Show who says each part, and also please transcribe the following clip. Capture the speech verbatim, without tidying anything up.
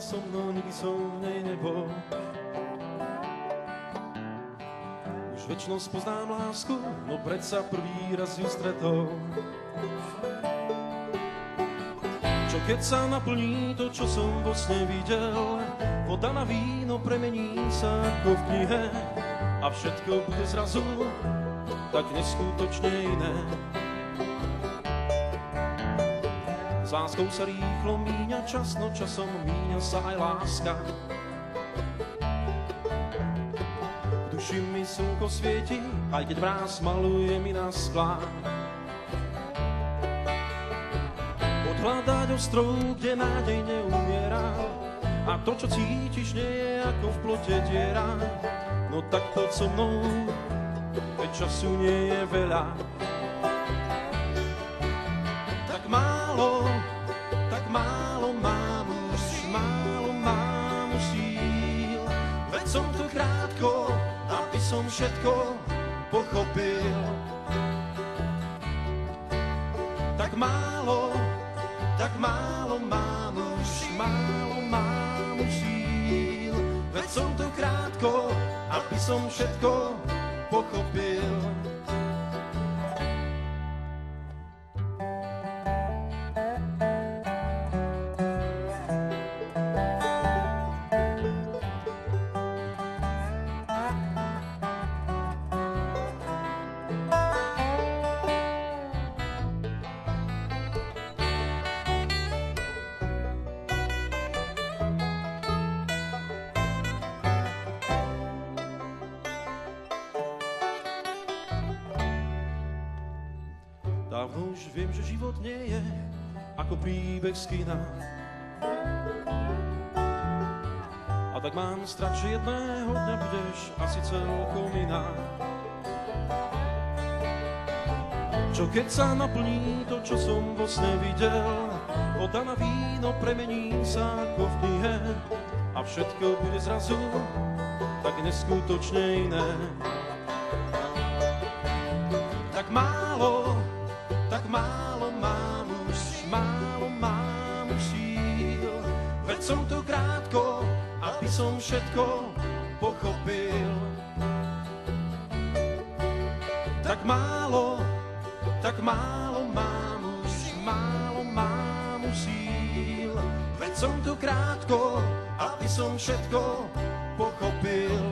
Speaker 1: so mnou, nikdy som v nej nebol. Už večnosť poznám lásku, no predsa prvý raz ju stretol. Čo keď sa naplní to, čo som vo sne videl, voda na víno premení sa ako v knihe a všetko bude zrazu tak neskutočne iné. S láskou sa rýchlo míňa čas, no časom míňa sa aj láska. V duši mi slnko svieti, aj keď mráz maluje mi na sklá. Odhľadať ostrov, kde nádej neumiera, a to, čo cítiš, nie je ako v plote diera. No tak poď so mnou, keď času nie je veľa. Tak málo, tak málo mám už, málo mám už síl. Veď som tu krátko, aby som všetko pochopil. Tak málo, tak málo mám už, málo mám už síl. Veď som tu krátko, aby som všetko pochopil. Dávno už viem, že život nie je ako príbeh z kina. A tak mám strach, že jedného dňa budeš asi celkom iná. Čo keď sa naplní to, čo som vo sne videl, voda na víno premení sa ako v knihe a všetko bude zrazu tak neskutočne iné. Tak málo, tak málo mám už, málo mám už síl. Veď som tu krátko, aby som všetko pochopil. Tak málo, tak málo mám už, málo mám už síl. Veď som tu krátko, aby som všetko pochopil.